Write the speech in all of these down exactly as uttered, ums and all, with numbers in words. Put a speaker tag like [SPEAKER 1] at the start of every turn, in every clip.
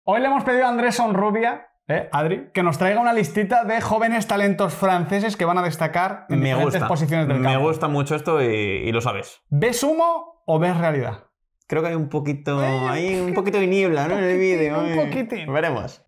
[SPEAKER 1] Hoy le hemos pedido a Andrés Honrubia, ¿eh, Adri, que nos traiga una listita de jóvenes talentos franceses que van a destacar en
[SPEAKER 2] me
[SPEAKER 1] diferentes
[SPEAKER 2] gusta.
[SPEAKER 1] posiciones del campo.
[SPEAKER 2] Me gusta mucho esto y, y lo sabes.
[SPEAKER 1] ¿Ves humo o ves realidad?
[SPEAKER 2] Creo que hay un poquito,
[SPEAKER 1] Eh,
[SPEAKER 2] hay un poquito de niebla, ¿no? En el vídeo.
[SPEAKER 1] Un
[SPEAKER 2] eh.
[SPEAKER 1] poquitín.
[SPEAKER 2] Veremos.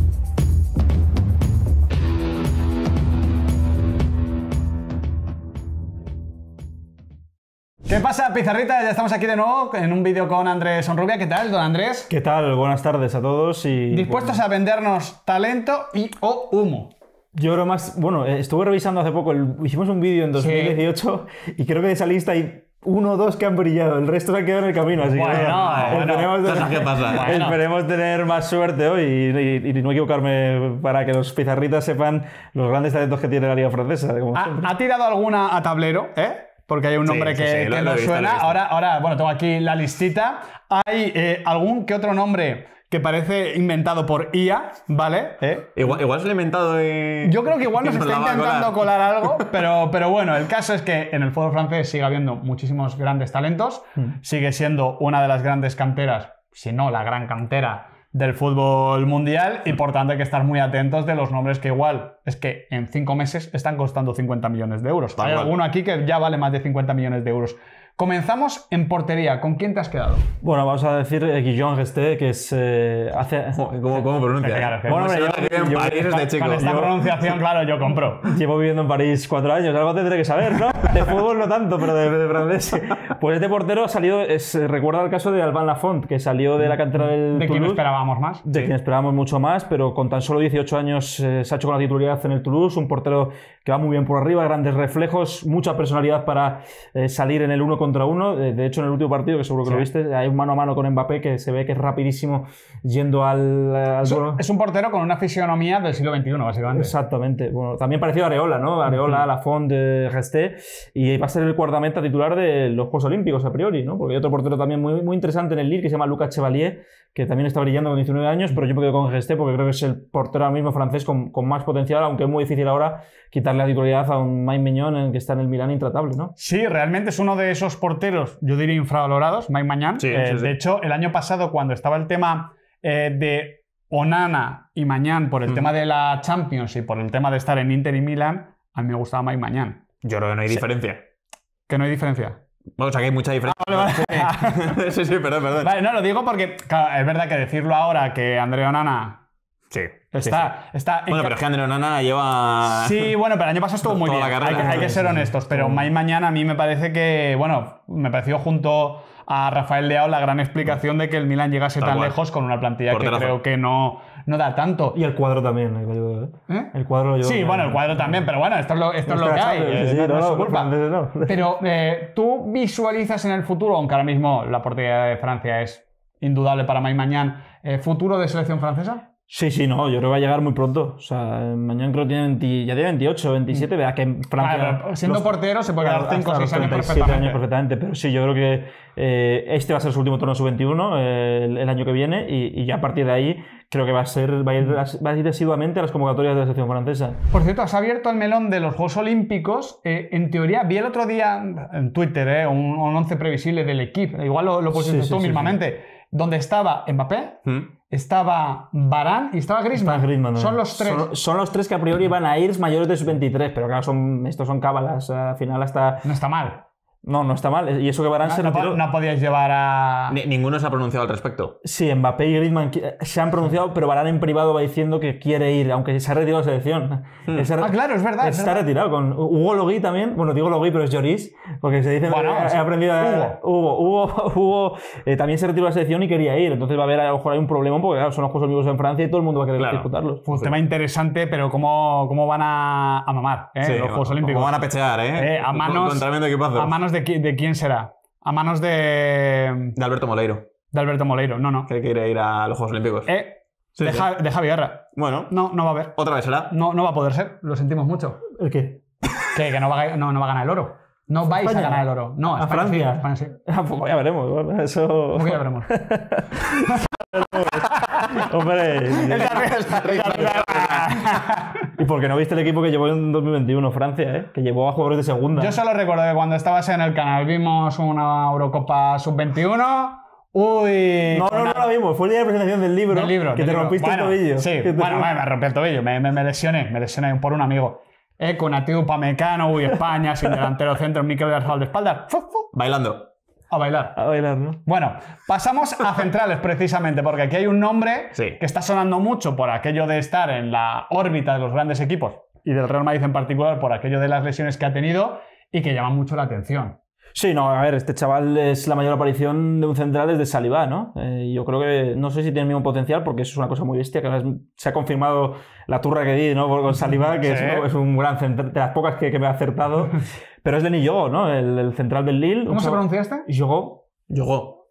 [SPEAKER 1] ¿Qué pasa, pizarrita? Ya estamos aquí de nuevo en un vídeo con Andrés Honrubia. ¿Qué tal, don Andrés?
[SPEAKER 3] ¿Qué tal? Buenas tardes a todos y...
[SPEAKER 1] Dispuestos
[SPEAKER 3] bueno,
[SPEAKER 1] a vendernos talento y o humo.
[SPEAKER 3] Yo creo más... Bueno, eh, estuve revisando hace poco, el- hicimos un vídeo en dos mil dieciocho y creo que de esa lista hay uno o dos que han brillado, el resto se han quedado en el camino, así
[SPEAKER 1] Bueno,
[SPEAKER 3] que...
[SPEAKER 1] bueno,
[SPEAKER 3] esperemos,
[SPEAKER 2] cosas
[SPEAKER 3] tener,
[SPEAKER 2] que pasan.
[SPEAKER 1] Bueno.
[SPEAKER 3] esperemos tener más suerte hoy y, y- y no equivocarme para que los pizarritas sepan los grandes talentos que tiene la Liga Francesa, como
[SPEAKER 1] ¿Ha,
[SPEAKER 3] siempre.
[SPEAKER 1] ha tirado alguna a tablero, eh? Porque hay un
[SPEAKER 2] Sí,
[SPEAKER 1] nombre
[SPEAKER 2] sí,
[SPEAKER 1] que,
[SPEAKER 2] sí,
[SPEAKER 1] que
[SPEAKER 2] lo- lo
[SPEAKER 1] nos
[SPEAKER 2] he visto, lo he
[SPEAKER 1] suena.
[SPEAKER 2] visto.
[SPEAKER 1] Ahora, ahora, bueno, tengo aquí la listita. Hay eh, algún que otro nombre que parece inventado por I A, ¿vale? ¿Eh?
[SPEAKER 2] Igual, igual se lo he inventado y...
[SPEAKER 1] Yo creo que igual nos
[SPEAKER 2] y
[SPEAKER 1] está
[SPEAKER 2] la va a
[SPEAKER 1] intentando
[SPEAKER 2] colar.
[SPEAKER 1] colar algo, pero, pero bueno, el caso es que en el fútbol francés sigue habiendo muchísimos grandes talentos, sigue siendo una de las grandes canteras, si no la gran cantera del fútbol mundial, y por tanto hay que estar muy atentos de los nombres que igual es que en cinco meses están costando cincuenta millones de euros.
[SPEAKER 2] Tal
[SPEAKER 1] Hay
[SPEAKER 2] cual.
[SPEAKER 1] alguno aquí que ya vale más de cincuenta millones de euros. Comenzamos en portería. ¿Con quién te has quedado?
[SPEAKER 3] Bueno, vamos a decir eh, Guillaume Resté, que es... eh, hace...
[SPEAKER 2] Joder, ¿Cómo, cómo pronuncia?
[SPEAKER 1] Claro,
[SPEAKER 2] eh?
[SPEAKER 1] que-
[SPEAKER 3] Bueno,
[SPEAKER 2] Se
[SPEAKER 3] hombre,
[SPEAKER 2] nota
[SPEAKER 3] yo-
[SPEAKER 2] que en
[SPEAKER 3] yo-
[SPEAKER 2] París
[SPEAKER 3] con-
[SPEAKER 2] este chico.
[SPEAKER 1] Con esta
[SPEAKER 3] yo-
[SPEAKER 1] pronunciación, claro, yo compro.
[SPEAKER 3] Llevo viviendo en París cuatro años, algo tendré que saber, ¿no? De fútbol no tanto, pero de, de francés. Pues este portero salió, es, recuerda el caso de Alban Lafont, que salió de la cantera del
[SPEAKER 1] ¿De quién
[SPEAKER 3] Toulouse,
[SPEAKER 1] esperábamos más?
[SPEAKER 3] de quien esperábamos mucho más, pero con tan solo dieciocho años eh, se ha hecho con la titularidad en el Toulouse, un portero que va muy bien por arriba, grandes reflejos, mucha personalidad para eh, salir en el uno contra uno. Eh, de hecho, en el último partido, que seguro que
[SPEAKER 1] Sí.
[SPEAKER 3] lo viste, hay un mano a mano con Mbappé que se ve que es rapidísimo yendo al, al
[SPEAKER 1] Es
[SPEAKER 3] duelo.
[SPEAKER 1] un, es un portero con una fisionomía del siglo veintiuno, básicamente.
[SPEAKER 3] Exactamente. Bueno, también parecido a Areola, ¿no? Areola, Lafont, eh, Resté, y va a ser el guardameta titular de los Juegos Olímpicos a priori, ¿no? Porque hay otro portero también muy, muy interesante en el Lille que se llama Lucas Chevalier, que también está brillando con diecinueve años, pero yo me quedo con Resté porque creo que es el portero ahora mismo francés con, con más potencial, aunque es muy difícil ahora quitarle la titularidad a un Mike Maignan en que está en el Milán intratable, ¿no?
[SPEAKER 1] Sí, realmente es uno de esos porteros, yo diría infravalorados, Mike Maignan.
[SPEAKER 2] Sí,
[SPEAKER 1] Eh,
[SPEAKER 2] sí, sí.
[SPEAKER 1] De hecho, el año pasado, cuando estaba el tema eh, de Onana y Maignan por el
[SPEAKER 2] Mm.
[SPEAKER 1] tema de la Champions y por el tema de estar en Inter y Milán, a mí me gustaba Mike Maignan.
[SPEAKER 2] Yo creo que no hay diferencia.
[SPEAKER 1] Que no hay diferencia.
[SPEAKER 2] Bueno, o sea, que hay mucha diferencia. sí, sí, perdón, perdón.
[SPEAKER 1] Vale, no, lo digo porque claro, es verdad que decirlo ahora que André Onana
[SPEAKER 2] Sí.
[SPEAKER 1] está...
[SPEAKER 2] sí,
[SPEAKER 1] está
[SPEAKER 2] sí. Bueno, pero es que André Onana lleva...
[SPEAKER 1] Sí, bueno, pero el año pasado estuvo muy
[SPEAKER 2] Toda
[SPEAKER 1] bien.
[SPEAKER 2] la carrera.
[SPEAKER 1] hay, que, hay que ser
[SPEAKER 3] Sí, sí.
[SPEAKER 1] honestos. Pero Mike Maignan a mí me parece que, bueno, me pareció junto a Rafael Leao la gran explicación de que el Milan llegase
[SPEAKER 2] Tal
[SPEAKER 1] tan
[SPEAKER 2] cual.
[SPEAKER 1] lejos con una plantilla que
[SPEAKER 2] Porterazo.
[SPEAKER 1] creo que no, no da tanto.
[SPEAKER 3] Y el cuadro también, eh, lo ayudó, ¿eh?
[SPEAKER 1] ¿Eh?
[SPEAKER 3] El cuadro lo ayudó.
[SPEAKER 1] Sí, bueno, el cuadro también, pero bueno, esto es lo, esto es lo que hay. eh,
[SPEAKER 3] Sí, sí,
[SPEAKER 1] no, no es su
[SPEAKER 3] no,
[SPEAKER 1] culpa.
[SPEAKER 3] franceses no.
[SPEAKER 1] Pero eh, tú visualizas en el futuro, aunque ahora mismo la portería de Francia es indudable para Mike Maignan, eh, ¿futuro de selección francesa?
[SPEAKER 3] Sí, sí, no, yo creo que va a llegar muy pronto. O sea, mañana creo que tiene veinte, ya tiene veintiocho, veintisiete, vea que en Francia...
[SPEAKER 1] Claro, pero siendo
[SPEAKER 3] los-
[SPEAKER 1] portero se puede quedar
[SPEAKER 3] Claro,
[SPEAKER 1] cinco o
[SPEAKER 3] hasta
[SPEAKER 1] seis
[SPEAKER 3] los
[SPEAKER 1] años
[SPEAKER 3] treinta y siete
[SPEAKER 1] perfectamente.
[SPEAKER 3] años perfectamente, pero sí, yo creo que eh, este va a ser su último torneo sub veintiuno eh, el, el año que viene y, y ya a partir de ahí creo que va a ser va a ir, va a ir asiduamente a las convocatorias de la selección francesa.
[SPEAKER 1] Por cierto, has abierto el melón de los Juegos Olímpicos. Eh, en teoría, vi el otro día en Twitter eh, un, un once previsible del equipo, igual lo, lo pusiste
[SPEAKER 3] Sí, sí,
[SPEAKER 1] tú
[SPEAKER 3] sí,
[SPEAKER 1] mismamente, donde estaba Mbappé,
[SPEAKER 2] ¿Mm?
[SPEAKER 1] estaba Varane y estaba Griezmann.
[SPEAKER 3] Está Griezmann, ¿no?
[SPEAKER 1] Son los tres.
[SPEAKER 3] Son, son los tres que a priori van a ir mayores de sub veintitrés, pero claro, son, estos son cábalas. Al final hasta...
[SPEAKER 1] No está mal.
[SPEAKER 3] No, no está mal. Y eso que Varane
[SPEAKER 1] No,
[SPEAKER 3] se
[SPEAKER 1] no po-
[SPEAKER 3] retiró.
[SPEAKER 1] no podíais llevar a...
[SPEAKER 2] Ni- ninguno se ha pronunciado al respecto.
[SPEAKER 3] Sí, Mbappé y Griezmann qui- se han pronunciado, pero Varane en privado va diciendo que quiere ir, aunque se ha retirado de la selección. Él se ha re-
[SPEAKER 1] Ah, claro, es verdad. es
[SPEAKER 3] Está
[SPEAKER 1] verdad.
[SPEAKER 3] retirado con Hugo Logui también. Bueno, digo Logui, pero es Lloris, porque se dice.
[SPEAKER 1] Bueno,
[SPEAKER 3] he
[SPEAKER 1] sí.
[SPEAKER 3] aprendido a-
[SPEAKER 1] Hugo.
[SPEAKER 3] Hugo. Hugo, Hugo eh, también se retiró de la selección y quería ir. Entonces va a haber a lo mejor hay un problema, porque claro, son los Juegos Olímpicos en Francia y todo el mundo va a querer
[SPEAKER 2] Claro.
[SPEAKER 3] disputarlos.
[SPEAKER 1] Pues tema interesante, pero cómo, cómo van a, a mamar eh,
[SPEAKER 2] Sí,
[SPEAKER 1] los Juegos Olímpicos.
[SPEAKER 2] ¿Cómo van a pechear, eh?
[SPEAKER 1] Eh, a manos,
[SPEAKER 2] Con tremendo equipazo.
[SPEAKER 1] ¿A manos de, qui- de quién será? A manos de,
[SPEAKER 2] De Alberto Moleiro,
[SPEAKER 1] de Alberto Moleiro. No, no.
[SPEAKER 2] que quiere ir a los Juegos Olímpicos.
[SPEAKER 1] Eh,
[SPEAKER 2] Sí,
[SPEAKER 1] de,
[SPEAKER 2] sí.
[SPEAKER 1] Ja- de Javi Guerra.
[SPEAKER 2] Bueno,
[SPEAKER 1] No, no va a haber.
[SPEAKER 2] otra vez será.
[SPEAKER 1] No, no va a poder ser. Lo sentimos mucho.
[SPEAKER 3] ¿El qué?
[SPEAKER 1] Que, que no, va a, no, no va a ganar el oro. No vais
[SPEAKER 3] España.
[SPEAKER 1] a ganar el oro. No,
[SPEAKER 3] ¿A
[SPEAKER 1] España sí,
[SPEAKER 3] Francia?
[SPEAKER 1] España sí.
[SPEAKER 3] Ah, pues ya veremos. Bueno, eso.
[SPEAKER 1] Pues ya veremos.
[SPEAKER 3] Hombre. ¿Y por qué no viste el equipo que llevó en dos mil veintiuno Francia, eh? Que llevó a jugadores de segunda.
[SPEAKER 1] Yo solo recuerdo que cuando estabas en el canal vimos una Eurocopa sub veintiuno, Uy.
[SPEAKER 3] No, no, no la vimos. Fue el día de presentación del libro.
[SPEAKER 1] Del libro.
[SPEAKER 3] Que
[SPEAKER 1] del
[SPEAKER 3] te
[SPEAKER 1] libro.
[SPEAKER 3] rompiste
[SPEAKER 1] bueno,
[SPEAKER 3] el tobillo.
[SPEAKER 1] Sí,
[SPEAKER 3] te...
[SPEAKER 1] bueno, me, me rompí el tobillo. Me, me, me lesioné. Me lesioné por un amigo. Eh, con Atiu Upamecano, uy, España, sin delantero centro, Mikel Oyarzabal de espaldas. ¡Fu, fu!
[SPEAKER 2] Bailando.
[SPEAKER 1] A bailar.
[SPEAKER 3] A bailar, ¿no?
[SPEAKER 1] Bueno, pasamos a centrales precisamente, porque aquí hay un nombre
[SPEAKER 2] Sí.
[SPEAKER 1] que está sonando mucho por aquello de estar en la órbita de los grandes equipos y del Real Madrid en particular por aquello de las lesiones que ha tenido y que llama mucho la atención.
[SPEAKER 3] Sí, no, a ver, este chaval es la mayor aparición de un central desde Saliba, ¿no? Eh, yo creo que, no sé si tiene el mismo potencial, porque eso es una cosa muy bestia, que además se ha confirmado la turra que di, ¿no? Con Saliba, que
[SPEAKER 1] Sí.
[SPEAKER 3] es, es un gran central, de las pocas que, que me ha acertado. Pero es Denis Yogo, ¿no? El, el central del Lille.
[SPEAKER 1] ¿Cómo se pronuncia este?
[SPEAKER 3] Yogo.
[SPEAKER 2] Yogo.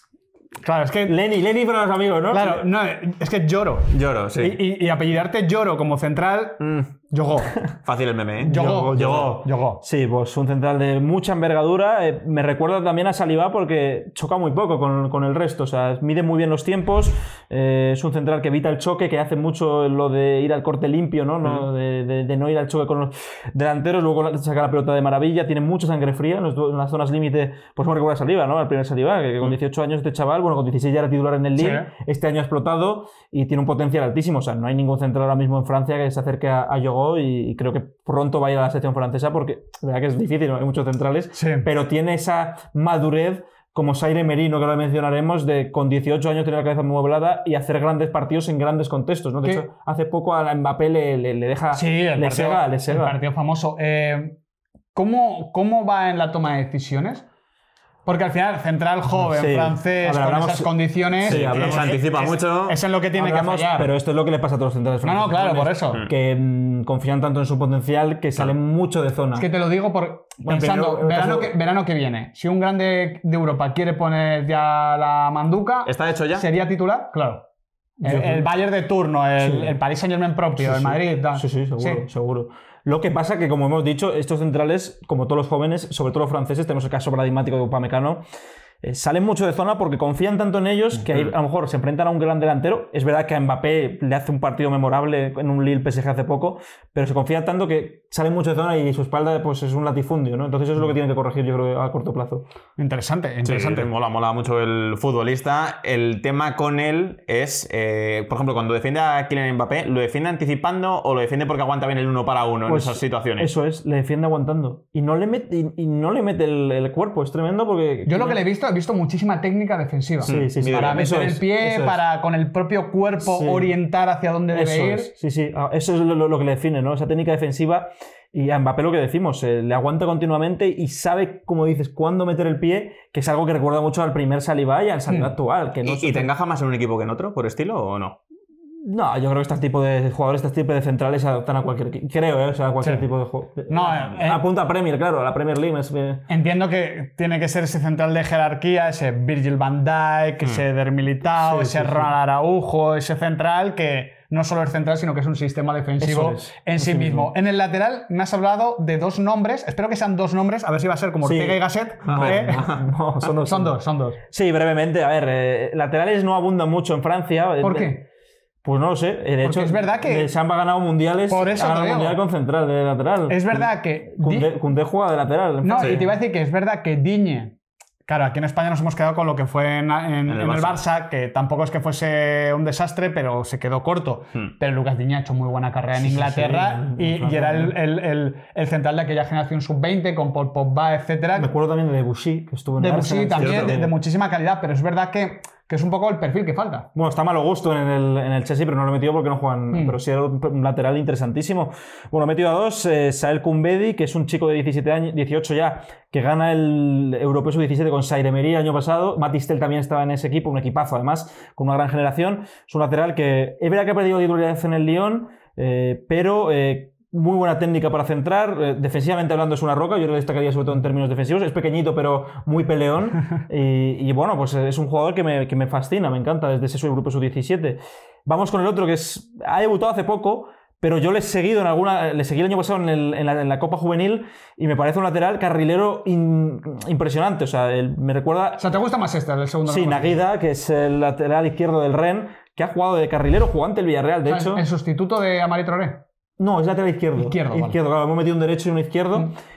[SPEAKER 1] Claro, es que...
[SPEAKER 3] Lenny, Lenny para los amigos, ¿no?
[SPEAKER 1] Claro, no, es que lloro.
[SPEAKER 2] Lloro, sí.
[SPEAKER 1] Y, y, y apellidarte Lloro como central,
[SPEAKER 2] Mm,
[SPEAKER 1] Yogo.
[SPEAKER 2] fácil el meme, ¿eh?
[SPEAKER 1] Yogo.
[SPEAKER 3] Yogo.
[SPEAKER 1] Yogo.
[SPEAKER 3] Sí, pues un central de mucha envergadura. Eh, me recuerda también a Saliba porque choca muy poco con, con el resto. O sea, mide muy bien los tiempos. Eh, es un central que evita el choque, que hace mucho lo de ir al corte limpio, ¿no? no de, de, de no ir al choque con los delanteros. Luego saca la pelota de maravilla. Tiene mucha sangre fría en, los, en las zonas límite. Pues me recuerda a Saliba, ¿no? Al primer Saliba, que, que con dieciocho años este chaval, bueno, con dieciséis ya era titular en el Lille.
[SPEAKER 1] Sí.
[SPEAKER 3] Este año ha explotado y tiene un potencial altísimo. O sea, no hay ningún central ahora mismo en Francia que se acerque a, a Yogo y, y creo que pronto va a ir a la selección francesa porque la verdad que es difícil, ¿no? Hay muchos centrales,
[SPEAKER 1] Sí.
[SPEAKER 3] pero tiene esa madurez como Zaire Merino, que ahora mencionaremos, de con dieciocho años tener la cabeza mueblada y hacer grandes partidos en grandes contextos, ¿no? De
[SPEAKER 1] ¿Qué?
[SPEAKER 3] hecho, hace poco a Mbappé le, le, le deja...
[SPEAKER 1] Sí, el
[SPEAKER 3] le
[SPEAKER 1] partido,
[SPEAKER 3] sega, le
[SPEAKER 1] el
[SPEAKER 3] sega.
[SPEAKER 1] partido famoso. Eh, ¿cómo, ¿Cómo va en la toma de decisiones? Porque al final, central joven,
[SPEAKER 3] Sí.
[SPEAKER 1] francés,
[SPEAKER 3] A ver,
[SPEAKER 1] con
[SPEAKER 3] hablamos-
[SPEAKER 1] esas condiciones...
[SPEAKER 3] Sí,
[SPEAKER 1] eh,
[SPEAKER 3] hablamos-
[SPEAKER 2] Se anticipa
[SPEAKER 1] es-
[SPEAKER 2] mucho.
[SPEAKER 1] Es en lo que tiene
[SPEAKER 3] Hablamos,
[SPEAKER 1] que fallar.
[SPEAKER 3] pero esto es lo que le pasa a todos los centrales
[SPEAKER 1] No, no,
[SPEAKER 3] franceses,
[SPEAKER 1] claro, por eso.
[SPEAKER 3] que mm, confían tanto en su potencial que salen mucho de zona.
[SPEAKER 1] Es que te lo digo por,
[SPEAKER 3] Bueno,
[SPEAKER 1] pensando,
[SPEAKER 3] pero-
[SPEAKER 1] verano,
[SPEAKER 3] pero-
[SPEAKER 1] que, verano que viene, si un grande de Europa quiere poner ya la manduca,
[SPEAKER 2] ¿Está hecho ya?
[SPEAKER 1] ¿sería titular? Claro. El,
[SPEAKER 3] Yo-
[SPEAKER 1] el Bayern de turno, el,
[SPEAKER 3] Sí.
[SPEAKER 1] el Paris Saint-Germain propio,
[SPEAKER 3] Sí,
[SPEAKER 1] el
[SPEAKER 3] sí.
[SPEAKER 1] Madrid... tal.
[SPEAKER 3] Sí, sí, seguro,
[SPEAKER 1] Sí.
[SPEAKER 3] seguro. Lo que pasa que, como hemos dicho, estos centrales, como todos los jóvenes, sobre todo los franceses, tenemos el caso paradigmático de Upamecano, eh, salen mucho de zona porque confían tanto en ellos que ahí, a lo mejor se enfrentan a un gran delantero. Es verdad que a Mbappé le hace un partido memorable en un Lille P S G hace poco, pero se confían tanto que salen mucho de zona y su espalda pues, es un latifundio, ¿no? Entonces eso es lo que tienen que corregir, yo creo, a corto plazo.
[SPEAKER 1] Interesante,
[SPEAKER 2] Sí,
[SPEAKER 1] interesante.
[SPEAKER 2] mola, mola mucho el futbolista. El tema con él es, eh, por ejemplo, cuando defiende a Kylian Mbappé, ¿lo defiende anticipando o lo defiende porque aguanta bien el uno para uno
[SPEAKER 3] Pues
[SPEAKER 2] en esas situaciones?
[SPEAKER 3] Eso es, le defiende aguantando. Y no le mete, y, y no le mete el, el cuerpo, es tremendo porque...
[SPEAKER 1] Yo lo que le he visto, he visto muchísima técnica defensiva.
[SPEAKER 3] Sí, sí, sí.
[SPEAKER 1] Para
[SPEAKER 2] Eso
[SPEAKER 1] meter
[SPEAKER 3] es,
[SPEAKER 1] el pie,
[SPEAKER 3] eso es.
[SPEAKER 1] para con el propio cuerpo
[SPEAKER 3] Sí.
[SPEAKER 1] orientar hacia dónde debe
[SPEAKER 3] Eso
[SPEAKER 1] ir.
[SPEAKER 3] es, sí, sí. Ah, Eso es lo, lo- lo que le define, ¿no? Esa técnica defensiva. Y a Mbappé lo que decimos, eh, le aguanta continuamente y sabe, como dices, cuándo meter el pie, que es algo que recuerda mucho al primer Saliba y al Saliba
[SPEAKER 1] Mm.
[SPEAKER 3] actual. Que no
[SPEAKER 2] ¿Y,
[SPEAKER 3] se-
[SPEAKER 2] y te encaja más en un equipo que en otro, por estilo o no?
[SPEAKER 3] No, yo creo que este tipo de jugadores, este tipo de centrales se adaptan a cualquier... Creo, ¿eh? O sea, a cualquier
[SPEAKER 1] Sí.
[SPEAKER 3] tipo de juego.
[SPEAKER 1] No, eh,
[SPEAKER 3] Apunta a Premier, claro, a la Premier League. Es, eh,
[SPEAKER 1] Entiendo que tiene que ser ese central de jerarquía, ese Virgil van Dijk, ese Eder Militao,
[SPEAKER 3] Sí,
[SPEAKER 1] ese
[SPEAKER 3] sí, sí.
[SPEAKER 1] Ronald Araujo, ese central que no solo es central, sino que es un sistema defensivo
[SPEAKER 3] Eso es,
[SPEAKER 1] en sí
[SPEAKER 3] así
[SPEAKER 1] mismo.
[SPEAKER 3] mismo.
[SPEAKER 1] En el lateral me has hablado de dos nombres, espero que sean dos nombres, a ver si va a ser como
[SPEAKER 3] Sí.
[SPEAKER 1] Ortega y Gasset.
[SPEAKER 3] no,
[SPEAKER 1] ¿eh?
[SPEAKER 3] no, son dos.
[SPEAKER 1] Son dos, son dos.
[SPEAKER 3] Sí, brevemente. A ver, eh, laterales no abundan mucho en Francia.
[SPEAKER 1] ¿Por
[SPEAKER 3] Eh,
[SPEAKER 1] qué?
[SPEAKER 3] Pues no lo sé. Eh, De hecho,
[SPEAKER 1] es verdad que-
[SPEAKER 3] de Samba ha ganado mundiales.
[SPEAKER 1] Por eso
[SPEAKER 3] ha
[SPEAKER 1] te
[SPEAKER 3] ganado
[SPEAKER 1] digo.
[SPEAKER 3] mundial con central de lateral.
[SPEAKER 1] Es verdad que...
[SPEAKER 3] Koundé,
[SPEAKER 1] Di-
[SPEAKER 3] Koundé juega de lateral.
[SPEAKER 1] No,
[SPEAKER 2] Sí.
[SPEAKER 1] y te iba a decir que es verdad que Digne... Claro, aquí en España nos hemos quedado con lo que fue en, en-
[SPEAKER 2] el
[SPEAKER 1] en el
[SPEAKER 2] Barça.
[SPEAKER 1] Barça, que tampoco es que fuese un desastre, pero se quedó corto.
[SPEAKER 2] Hmm.
[SPEAKER 1] Pero Lucas Digne ha hecho muy buena carrera en
[SPEAKER 3] Sí, sí,
[SPEAKER 1] Inglaterra
[SPEAKER 3] sí,
[SPEAKER 1] y,
[SPEAKER 3] en
[SPEAKER 1] y era el,
[SPEAKER 3] Francia.
[SPEAKER 1] el- el- el central de aquella generación sub veinte con Paul Pogba, etcétera.
[SPEAKER 3] Me acuerdo también de Debussy, que estuvo en
[SPEAKER 1] De
[SPEAKER 3] el
[SPEAKER 1] Bussy
[SPEAKER 3] Arsenal.
[SPEAKER 1] también,
[SPEAKER 2] cierto.
[SPEAKER 1] de, de muchísima calidad, pero es verdad que, que es un poco el perfil que falta.
[SPEAKER 3] Bueno, está malo gusto en el, en el Chelsea, pero no lo he metido porque no juegan.
[SPEAKER 1] Mm.
[SPEAKER 3] Pero sí era un un lateral interesantísimo. Bueno, he metido a dos. Eh, Sael Koumbedi, que es un chico de diecisiete años, dieciocho ya, que gana el Europeo sub diecisiete con Zaire Emery el año pasado. Matistel también estaba en ese equipo, un equipazo además, con una gran generación. Es un lateral que es verdad que ha perdido titularidad en el Lyon, eh, pero... Eh, muy buena técnica para centrar, eh, defensivamente hablando es una roca, yo lo destacaría sobre todo en términos defensivos, es pequeñito pero muy peleón y, y bueno, pues es un jugador que me, que me fascina, me encanta desde ese grupo sub diecisiete. Vamos con el otro que es, ha debutado hace poco, pero yo le he seguido en alguna, le seguí el año pasado en, el- en la, en la Copa Juvenil y me parece un lateral carrilero in- impresionante, o sea, él me recuerda...
[SPEAKER 1] O sea, ¿te gusta más este, el segundo?
[SPEAKER 3] Sí,
[SPEAKER 1] nombre?
[SPEAKER 3] Naguida, que es el lateral izquierdo del Rennes, que ha jugado de carrilero, jugó ante el Villarreal, de
[SPEAKER 1] O sea,
[SPEAKER 3] hecho.
[SPEAKER 1] el sustituto de Amari Traoré.
[SPEAKER 3] No, es lateral izquierdo.
[SPEAKER 1] Izquierdo, vale.
[SPEAKER 3] Izquierdo, claro, hemos metido un derecho y un izquierdo.
[SPEAKER 1] Mm.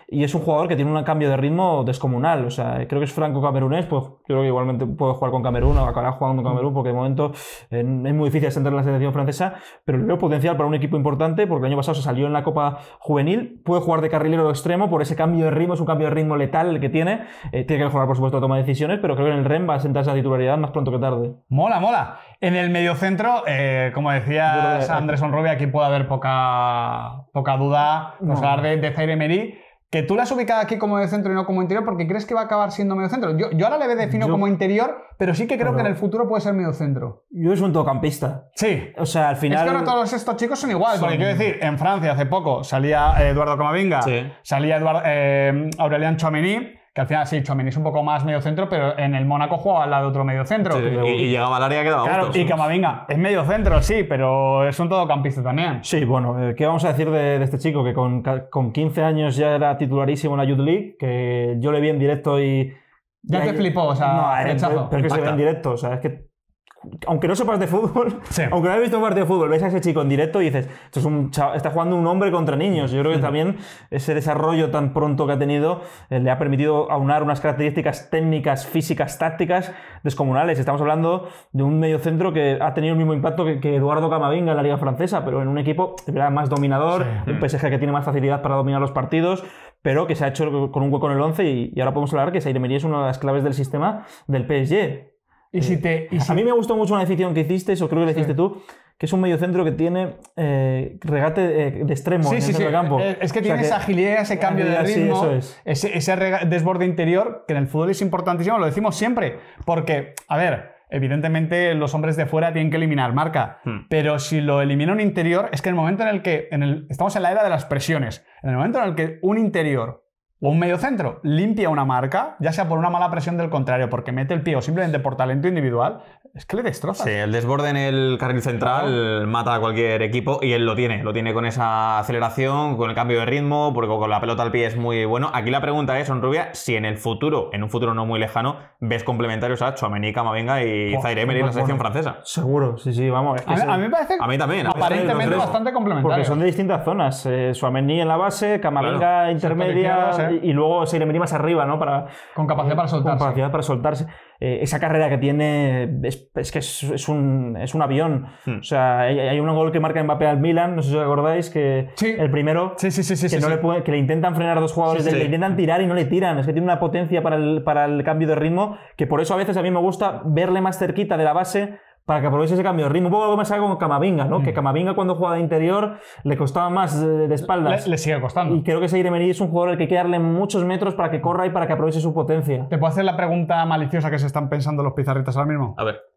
[SPEAKER 3] y es un jugador que tiene un cambio de ritmo descomunal. O sea, creo que es franco-camerunés, pues yo creo que igualmente puede jugar con Camerún o acabará jugando con Camerún, porque de momento eh, es muy difícil entrar en la selección francesa, pero le veo potencial para un equipo importante, porque el año pasado se salió en la Copa Juvenil, puede jugar de carrilero de extremo por ese cambio de ritmo, es un cambio de ritmo letal el que tiene, eh, tiene que mejorar por supuesto la toma de decisiones, pero creo que en el R E M va a sentarse a titularidad más pronto que tarde.
[SPEAKER 1] Mola, mola. En el mediocentro, eh, como decía Andrés Onrubia, aquí puede haber poca, poca duda. Vamos no. a hablar de, de Zaire Emery, que tú la has ubicado aquí como mediocentro y no como interior, porque crees que va a acabar siendo mediocentro. Yo, yo ahora le defino yo, como interior, pero sí que creo pero, que en el futuro puede ser mediocentro.
[SPEAKER 3] Yo es un todocampista.
[SPEAKER 1] Sí.
[SPEAKER 3] O sea, al final...
[SPEAKER 1] Es que ahora todos estos chicos son iguales, son... porque quiero decir, en Francia hace poco salía Eduardo Camavinga, sí. salía Eduard, eh, Aurélien Tchouaméni, que al final sí, Tchouaméni es un poco más mediocentro, pero en el Mónaco jugaba al lado de otro mediocentro.
[SPEAKER 2] Sí, y, y llegaba al área que daba
[SPEAKER 1] Claro,
[SPEAKER 2] gustos.
[SPEAKER 1] y Camavinga es mediocentro, sí, pero es un todocampista también.
[SPEAKER 3] Sí, bueno, ¿qué vamos a decir de, de este chico? Que con, con quince años ya era titularísimo en la Youth League, que yo le vi en directo y...
[SPEAKER 1] Ya, ya te flipó, o sea,
[SPEAKER 3] no, pero, pero que se ve en directo, o sea, es que... Aunque no sepas de fútbol, sí. aunque no hayas visto un partido de fútbol, ves a ese chico en directo y dices, esto es un chaval, está jugando un hombre contra niños. Yo creo que sí. también ese desarrollo tan pronto que ha tenido eh, le ha permitido aunar unas características técnicas, físicas, tácticas descomunales. Estamos hablando de un mediocentro que ha tenido el mismo impacto que, que Eduardo Camavinga en la Liga Francesa, pero en un equipo más dominador, sí. un P S G que tiene más facilidad para dominar los partidos, pero que se ha hecho con un hueco en el once y, y ahora podemos hablar que Zaire Emery es una de las claves del sistema del P S G.
[SPEAKER 1] Y si te, y si...
[SPEAKER 3] A mí me gustó mucho una definición que hiciste, o creo que le hiciste sí. tú, que es un mediocentro que tiene eh, regate de, de extremo
[SPEAKER 1] sí,
[SPEAKER 3] en el
[SPEAKER 1] sí,
[SPEAKER 3] centro
[SPEAKER 1] sí.
[SPEAKER 3] del campo.
[SPEAKER 1] Es que
[SPEAKER 3] o
[SPEAKER 1] tiene
[SPEAKER 3] sea
[SPEAKER 1] esa
[SPEAKER 3] que,
[SPEAKER 1] agilidad, ese cambio de ritmo,
[SPEAKER 3] sí, eso es.
[SPEAKER 1] ese, ese desborde interior, que en el fútbol es importantísimo, lo decimos siempre, porque, a ver, evidentemente los hombres de fuera tienen que eliminar marca, hmm. pero si lo elimina un interior, es que en el momento en el que, en el, estamos en la era de las presiones, en el momento en el que un interior o un mediocentro limpia una marca, ya sea por una mala presión del contrario, porque mete el pie o simplemente por talento individual, es que le destroza.
[SPEAKER 2] Sí, el desborde en el carril central claro. mata a cualquier equipo y él lo tiene, lo tiene con esa aceleración, con el cambio de ritmo, porque con la pelota al pie es muy bueno. Aquí la pregunta es, Onrubia, si en el futuro, en un futuro no muy lejano, ves complementarios a Tchouaméni, Camavinga y oh, Zaire Emery en la selección bueno. francesa.
[SPEAKER 3] Seguro, sí, sí, vamos. Es que
[SPEAKER 1] a,
[SPEAKER 3] sí.
[SPEAKER 1] a mí me parece
[SPEAKER 2] a mí también,
[SPEAKER 1] aparentemente bastante complementarios.
[SPEAKER 3] Porque son de distintas zonas. Eh, Tchouaméni en la base, Camavinga claro. intermedia sí. y, y luego Zaire Emery más arriba, ¿no? Para,
[SPEAKER 1] con capacidad para soltarse.
[SPEAKER 3] Con capacidad para soltarse. Eh, esa carrera que tiene es, es que es, es, un, es un avión. Hmm. O sea, hay, hay un gol que marca Mbappé al Milan, no sé si os acordáis, que sí. el primero,
[SPEAKER 1] sí, sí, sí, sí,
[SPEAKER 3] que,
[SPEAKER 1] sí,
[SPEAKER 3] no
[SPEAKER 1] sí.
[SPEAKER 3] Le puede, que le intentan frenar a dos jugadores, sí, sí. le intentan tirar y no le tiran. Es que tiene una potencia para el, para el cambio de ritmo, que por eso a veces a mí me gusta verle más cerquita de la base, para que aproveche ese cambio de ritmo. Un poco como me sale con Camavinga, ¿no? Mm. Que Camavinga cuando juega de interior le costaba más de, de espaldas.
[SPEAKER 1] Le, le sigue costando.
[SPEAKER 3] Y creo que Zaire Emery es un jugador al que hay que darle muchos metros para que corra y para que aproveche su potencia.
[SPEAKER 1] ¿Te puedo hacer la pregunta maliciosa que se están pensando los pizarritas ahora mismo?
[SPEAKER 2] A ver.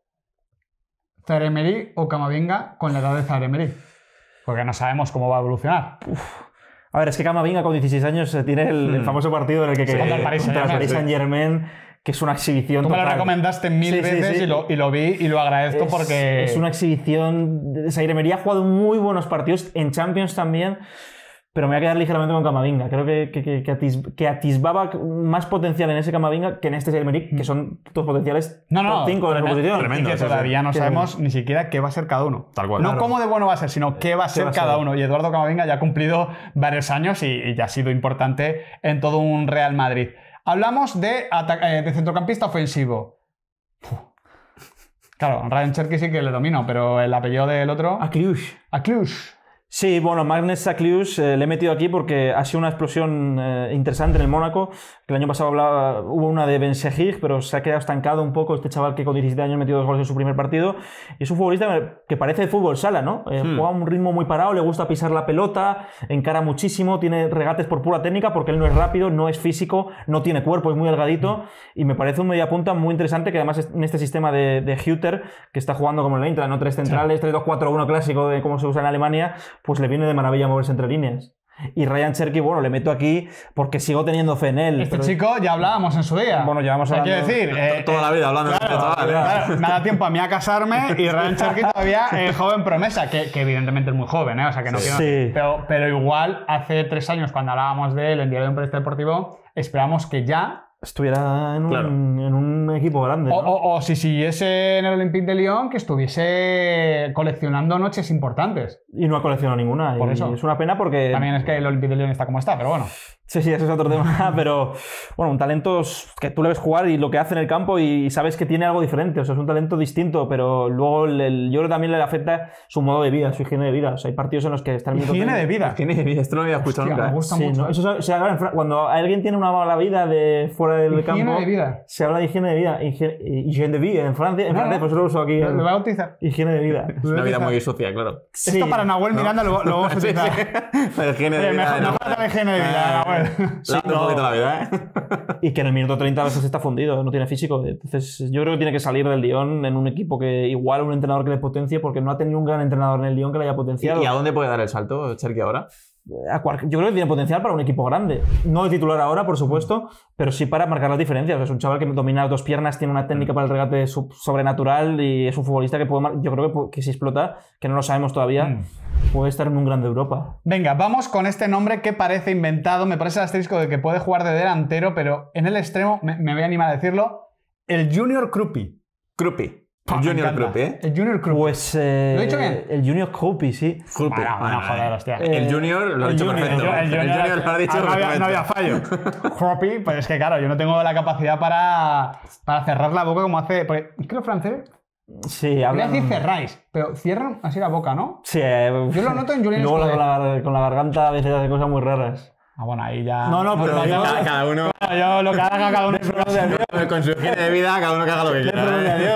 [SPEAKER 1] ¿Zaire Emery o Camavinga con la edad de Zaire Emery? Porque no sabemos cómo va a evolucionar.
[SPEAKER 3] Uf. A ver, es que Camavinga con dieciséis años tiene el, mm. el famoso partido en el que...
[SPEAKER 1] Sí, contra el Paris
[SPEAKER 3] Saint-Germain, que es una exhibición
[SPEAKER 1] Tú me
[SPEAKER 3] total.
[SPEAKER 1] lo recomendaste mil
[SPEAKER 3] sí,
[SPEAKER 1] veces
[SPEAKER 3] sí, sí.
[SPEAKER 1] Y, lo, y lo vi y lo agradezco
[SPEAKER 3] es,
[SPEAKER 1] porque...
[SPEAKER 3] Es una exhibición... Zaire Emery ha jugado muy buenos partidos, en Champions también, pero me voy a quedar ligeramente con Camavinga. Creo que, que, que, que, atis, que atisbaba más potencial en ese Camavinga que en este Zaire Emery, que son dos potenciales
[SPEAKER 1] no, no,
[SPEAKER 3] top cinco de la posición.
[SPEAKER 1] Tremendo, y que todavía no sabemos ni siquiera qué va a ser cada uno.
[SPEAKER 2] Tal cual.
[SPEAKER 1] No
[SPEAKER 2] claro.
[SPEAKER 1] cómo de bueno va a ser, sino qué va a ser va cada ser? uno. Y Eduardo Camavinga ya ha cumplido varios años y, y ya ha sido importante en todo un Real Madrid. Hablamos de, de centrocampista ofensivo. Uf. Claro, Ryan Cherky sí que le domino, pero el apellido del otro...
[SPEAKER 3] Akliouche.
[SPEAKER 1] Akliouche.
[SPEAKER 3] Sí, bueno, Magnus Akliouche eh, le he metido aquí porque ha sido una explosión eh, interesante en el Mónaco. El año pasado hablaba, hubo una de Ben Seguir, pero se ha quedado estancado un poco este chaval que con diecisiete años metió dos goles en su primer partido. Y es un futbolista que parece de fútbol sala, ¿no? Eh, hmm. Juega a un ritmo muy parado, le gusta pisar la pelota, encara muchísimo, tiene regates por pura técnica porque él no es rápido, no es físico, no tiene cuerpo, es muy delgadito. Hmm. Y me parece un mediapunta muy interesante que además en este sistema de, de Hütter, que está jugando como en el Eintracht, ¿no? Tres centrales, sí. tres dos cuatro uno clásico de cómo se usa en Alemania, pues le viene de maravilla moverse entre líneas. Y Ryan Cherky, bueno, le meto aquí porque sigo teniendo fe en él.
[SPEAKER 1] Este
[SPEAKER 3] pero...
[SPEAKER 1] chico ya hablábamos en su día.
[SPEAKER 3] Bueno, llevamos hablando...
[SPEAKER 1] Hay que decir...
[SPEAKER 2] Eh, toda la vida hablando
[SPEAKER 1] claro,
[SPEAKER 2] de este chaval.
[SPEAKER 1] Claro, me da tiempo a mí a casarme y Ryan Cherky todavía eh, joven promesa, que, que evidentemente es muy joven, ¿eh? O sea, que no
[SPEAKER 3] sí.
[SPEAKER 1] quiero... Pero, pero igual, hace tres años, cuando hablábamos de él en Diario de un Periodista Deportivo, esperamos que ya...
[SPEAKER 3] estuviera en un,
[SPEAKER 2] claro.
[SPEAKER 3] en un equipo grande, ¿no?
[SPEAKER 1] O, o, o si siguiese en el Olympique de Lyon, que estuviese coleccionando noches importantes.
[SPEAKER 3] Y no ha coleccionado ninguna.
[SPEAKER 1] Por
[SPEAKER 3] y
[SPEAKER 1] eso.
[SPEAKER 3] Es una pena porque...
[SPEAKER 1] También es que el Olympique de Lyon está como está, pero bueno.
[SPEAKER 3] Sí, sí, eso es otro tema, pero bueno, un talento que tú le ves jugar y lo que hace en el campo y sabes que tiene algo diferente, o sea, es un talento distinto, pero luego el, el, yo creo que también le afecta su modo de vida, su higiene de vida, o sea, hay partidos en los que está el minuto...
[SPEAKER 1] Higiene de vida.
[SPEAKER 2] Higiene de vida, esto no lo había escuchado
[SPEAKER 1] Hostia,
[SPEAKER 2] nunca.
[SPEAKER 1] me gusta
[SPEAKER 3] Sí,
[SPEAKER 1] mucho.
[SPEAKER 3] ¿no? Eso, o sea, cuando alguien tiene una mala vida de fuera del
[SPEAKER 1] Higiene
[SPEAKER 3] campo,
[SPEAKER 1] de vida.
[SPEAKER 3] se habla de higiene de vida, higiene, higiene de vida, en Francia, en
[SPEAKER 1] No,
[SPEAKER 3] francés,
[SPEAKER 1] no.
[SPEAKER 3] pues yo lo uso aquí.
[SPEAKER 1] Lo,
[SPEAKER 3] en-
[SPEAKER 1] lo voy a bautizar.
[SPEAKER 3] Higiene de vida.
[SPEAKER 2] Es una vida muy sucia, claro.
[SPEAKER 3] Sí.
[SPEAKER 1] Esto para Nahuel Miranda lo, lo vamos a
[SPEAKER 2] Sí,
[SPEAKER 1] utilizar.
[SPEAKER 2] sí. La higiene de
[SPEAKER 1] Eh,
[SPEAKER 2] vida.
[SPEAKER 1] mejor,
[SPEAKER 2] no.
[SPEAKER 1] mejor la higiene de vida, Nahuel.
[SPEAKER 2] Lávate un
[SPEAKER 3] no.
[SPEAKER 2] poquito la vida, ¿eh?
[SPEAKER 3] Y que en el minuto treinta a veces está fundido, no tiene físico. Entonces yo creo que tiene que salir del Lyon en un equipo que igual un entrenador que le potencie, porque no ha tenido un gran entrenador en el Lyon que le haya potenciado.
[SPEAKER 2] ¿Y a dónde puede dar el salto, Cherki, ahora?
[SPEAKER 3] A cual- yo creo que tiene potencial para un equipo grande. No de titular ahora, por supuesto, pero sí para marcar las diferencias. O sea, es un chaval que domina las dos piernas, tiene una técnica para el regate sub- sobrenatural y es un futbolista que puede mar- yo creo que, pu- que si explota, que no lo sabemos todavía,
[SPEAKER 1] Mm.
[SPEAKER 3] puede estar en un grande Europa.
[SPEAKER 1] Venga, vamos con este nombre que parece inventado. Me parece el asterisco de que puede jugar de delantero, pero en el extremo, me, me voy a animar a decirlo, el Junior Krupi.
[SPEAKER 2] Krupi.
[SPEAKER 1] Me
[SPEAKER 2] Junior
[SPEAKER 1] encanta.
[SPEAKER 2] Krupi, ¿eh?
[SPEAKER 1] El Junior Krupi.
[SPEAKER 3] Pues eh,
[SPEAKER 1] ¿Lo he dicho bien?
[SPEAKER 3] el Junior Krupi, sí.
[SPEAKER 2] Krupi.
[SPEAKER 1] Bueno, bueno, joder, hostia.
[SPEAKER 3] Eh,
[SPEAKER 2] El Junior lo ha
[SPEAKER 3] el
[SPEAKER 2] dicho
[SPEAKER 3] Junior,
[SPEAKER 2] perfecto.
[SPEAKER 1] El,
[SPEAKER 2] El Junior lo ha dicho
[SPEAKER 1] ah, no, había, no
[SPEAKER 2] perfecto.
[SPEAKER 1] había fallo. Krupi, pues es que claro, yo no tengo la capacidad para, para cerrar la boca como hace... Porque es que los franceses,
[SPEAKER 3] Sí,
[SPEAKER 1] voy a
[SPEAKER 3] hablan...
[SPEAKER 1] decir cerráis, pero cierran así la boca, ¿no?
[SPEAKER 3] Sí, eh,
[SPEAKER 1] Yo lo noto en Julián
[SPEAKER 3] y luego
[SPEAKER 1] Escudero.
[SPEAKER 3] con la, con la garganta a veces hace cosas muy raras.
[SPEAKER 1] Ah, bueno, ahí ya...
[SPEAKER 3] No, no, pero
[SPEAKER 1] no,
[SPEAKER 3] digo-
[SPEAKER 1] yo-
[SPEAKER 2] Cada, cada uno,
[SPEAKER 1] yo lo que haga cada uno es su
[SPEAKER 2] con su higiene de vida, cada uno que haga lo que quiera. ¿eh?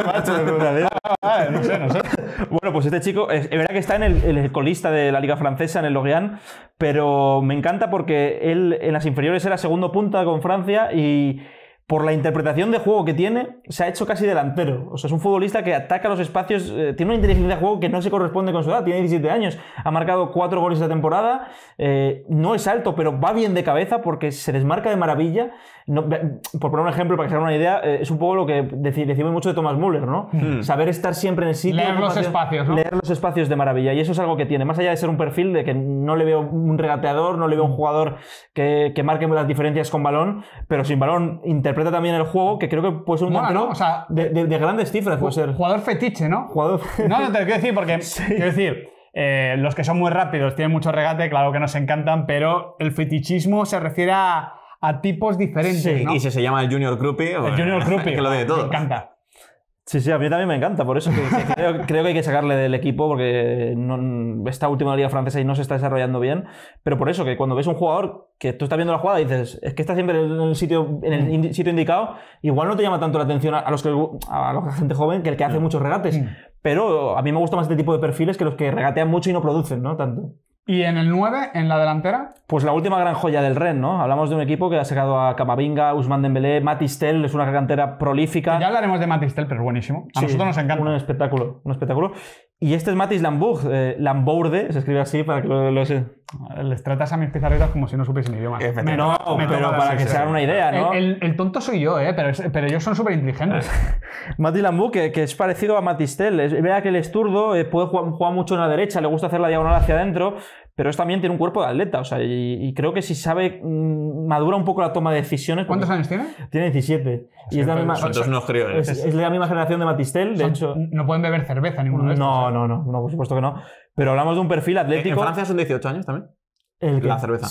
[SPEAKER 1] Vale, no sé, no sé.
[SPEAKER 3] Bueno, pues este chico, es, es verdad que está en el, en el colista de la Liga Francesa, en el Lorient, pero me encanta porque él en las inferiores era segundo punta con Francia y por la interpretación de juego que tiene, se ha hecho casi delantero. O sea, es un futbolista que ataca los espacios, eh, tiene una inteligencia de juego que no se corresponde con su edad, tiene diecisiete años, ha marcado cuatro goles esta temporada, eh, no es alto, pero va bien de cabeza porque se desmarca de maravilla. No, por poner un ejemplo, para que se hagan una idea, eh, es un poco lo que deci- decimos mucho de Thomas Müller, ¿no?
[SPEAKER 2] Hmm.
[SPEAKER 3] Saber estar siempre en el sitio.
[SPEAKER 1] Leer los
[SPEAKER 3] ocupación-
[SPEAKER 1] espacios, ¿no?
[SPEAKER 3] Leer los espacios de maravilla. Y eso es algo que tiene. Más allá de ser un perfil de que no le veo un regateador, no le veo un jugador que, que marque las diferencias con balón, pero sin balón interpreta también el juego, que creo que puede ser un
[SPEAKER 1] Mola,
[SPEAKER 3] delantero
[SPEAKER 1] ¿no? O sea,
[SPEAKER 3] de, de- de grandes cifras. Puede ser.
[SPEAKER 1] Jugador fetiche, ¿no?
[SPEAKER 3] Jugador.
[SPEAKER 1] No, no te lo quiero decir porque, quiero decir, eh, los que son muy rápidos tienen mucho regate, claro que nos encantan, pero el fetichismo se refiere a, a tipos diferentes,
[SPEAKER 3] Sí,
[SPEAKER 1] ¿no?
[SPEAKER 2] Y si se llama el Junior Krupi,
[SPEAKER 1] El Junior Krupi,
[SPEAKER 2] que lo tiene
[SPEAKER 1] me
[SPEAKER 2] todo.
[SPEAKER 1] encanta.
[SPEAKER 3] Sí, sí, a mí también me encanta, por eso que, que creo, creo que hay que sacarle del equipo porque no, esta última liga francesa y no se está desarrollando bien, pero por eso que cuando ves un jugador que tú estás viendo la jugada y dices, es que está siempre en el sitio, en el indi- sitio indicado, igual no te llama tanto la atención a, a los que a la gente joven que el que hace muchos regates,
[SPEAKER 1] Mm.
[SPEAKER 3] pero a mí me gusta más este tipo de perfiles que los que regatean mucho y no producen, ¿no? Tanto.
[SPEAKER 1] Y en el nueve, en la delantera,
[SPEAKER 3] Pues la última gran joya del Rennes, ¿no? Hablamos de un equipo que ha sacado a Camavinga, Ousmane Dembélé, Matistel, es una cantera prolífica.
[SPEAKER 1] ya hablaremos de Matistel, pero es buenísimo. A
[SPEAKER 3] Sí,
[SPEAKER 1] nosotros nos encanta.
[SPEAKER 3] Un espectáculo, un espectáculo. Y este es Mathis Lambourg, eh, Lambourde, se escribe así para que lo, lo se...
[SPEAKER 1] Les tratas a mis pizarritas como si no supiesen idioma.
[SPEAKER 2] Efectivamente.
[SPEAKER 3] No,
[SPEAKER 1] me
[SPEAKER 3] pero
[SPEAKER 1] toca
[SPEAKER 3] para
[SPEAKER 1] la
[SPEAKER 3] que se
[SPEAKER 1] sexta.
[SPEAKER 3] hagan una idea, ¿no?
[SPEAKER 1] El, el- el tonto soy yo, ¿eh? Pero, es- pero ellos son súper inteligentes.
[SPEAKER 3] Mathis Lambourg, que, que es parecido a Matistel. Es verdad que él es zurdo, eh, puede jugar, jugar mucho en la derecha, le gusta hacer la diagonal hacia adentro, pero es también tiene un cuerpo de atleta. O sea, y, y creo que si sabe, mm, madura un poco la toma de decisiones.
[SPEAKER 1] ¿Cuántos
[SPEAKER 3] porque
[SPEAKER 1] años tiene?
[SPEAKER 3] Tiene diecisiete. Y es, la misma,
[SPEAKER 2] Son todos unos críos. ¿eh?
[SPEAKER 3] es, es de la misma generación de Matistel, de
[SPEAKER 1] Son-
[SPEAKER 3] hecho.
[SPEAKER 1] no pueden beber cerveza ninguno de estos.
[SPEAKER 3] No,
[SPEAKER 1] ¿eh?
[SPEAKER 3] no, no, no, por supuesto que no. Pero hablamos de un perfil
[SPEAKER 2] ¿En
[SPEAKER 3] atlético.
[SPEAKER 2] Francia son dieciocho años también?
[SPEAKER 3] El que-
[SPEAKER 2] La cerveza.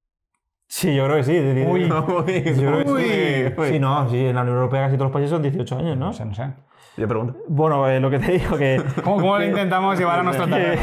[SPEAKER 3] Sí, yo creo que sí. de- de-
[SPEAKER 1] Uy.
[SPEAKER 3] Yo creo que sí.
[SPEAKER 2] Uy, uy.
[SPEAKER 3] Sí, no, sí, en la Unión Europea casi todos los países son dieciocho años, ¿no?
[SPEAKER 1] No sé, no sé.
[SPEAKER 2] Yo pregunto.
[SPEAKER 3] Bueno, eh, lo que te digo que...
[SPEAKER 1] ¿Cómo, cómo lo intentamos llevar a nuestro terreno?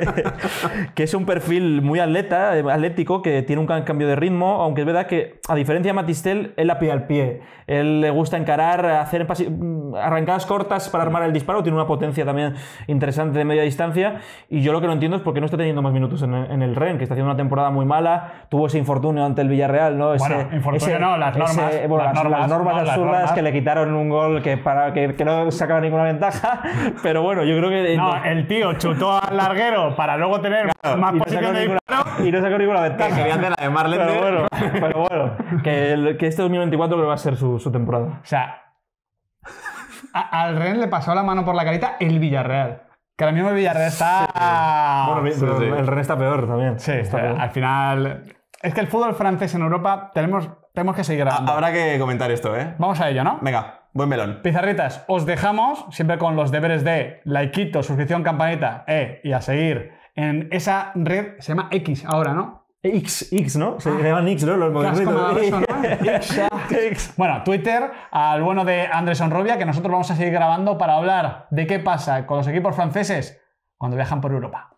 [SPEAKER 3] que es un perfil muy atleta, eh, atlético, que tiene un ca- cambio de ritmo, aunque es verdad que, a diferencia de Matistel, él la pide al pie. Él le gusta encarar, hacer pasi- mm, arrancadas cortas para armar el disparo, tiene una potencia también interesante de media distancia, y yo lo que no entiendo es por qué no está teniendo más minutos en el, en el Rennes, que está haciendo una temporada muy mala, tuvo ese infortunio ante el Villarreal, ¿no? Ese,
[SPEAKER 1] Bueno, infortunio no, las normas,
[SPEAKER 3] bueno,
[SPEAKER 1] las
[SPEAKER 3] las,
[SPEAKER 1] normas,
[SPEAKER 3] las normas
[SPEAKER 1] no, las
[SPEAKER 3] absurdas
[SPEAKER 1] normas.
[SPEAKER 3] que le quitaron un gol que, para, que, que no sacaba ninguna ventaja, pero bueno, yo creo que...
[SPEAKER 1] No, el tío chutó al larguero para luego tener más
[SPEAKER 3] y no
[SPEAKER 1] posición
[SPEAKER 3] sacó
[SPEAKER 1] de
[SPEAKER 3] ninguna,
[SPEAKER 1] disparo.
[SPEAKER 3] y no sacó ninguna
[SPEAKER 2] Que
[SPEAKER 3] ventaja.
[SPEAKER 2] quería hacer la de Marlene.
[SPEAKER 3] Pero bueno, pero bueno que, el- que este dos mil veinticuatro creo que va a ser su, su temporada.
[SPEAKER 1] O sea, a- al Rennes le pasó la mano por la carita el Villarreal. Que ahora mismo el Villarreal está...
[SPEAKER 3] bueno,
[SPEAKER 2] sí,
[SPEAKER 3] pero
[SPEAKER 2] sí.
[SPEAKER 3] el Rennes está peor también.
[SPEAKER 1] Sí,
[SPEAKER 3] está
[SPEAKER 1] o sea,
[SPEAKER 3] peor.
[SPEAKER 1] al final... Es que el fútbol francés en Europa tenemos, tenemos que seguir grabando.
[SPEAKER 2] Habrá que comentar esto, ¿eh?
[SPEAKER 1] Vamos a ello, ¿no?
[SPEAKER 2] Venga, buen melón.
[SPEAKER 1] Pizarritas, os dejamos siempre con los deberes de likeito, suscripción, campanita, eh, y a seguir en esa red, se llama X ahora, ¿no?
[SPEAKER 3] X, X, ¿no? Se llaman X, ¿no? Los modernitos.
[SPEAKER 1] Bueno, Twitter, al bueno de Anderson Rubia, que nosotros vamos a seguir grabando para hablar de qué pasa con los equipos franceses cuando viajan por Europa.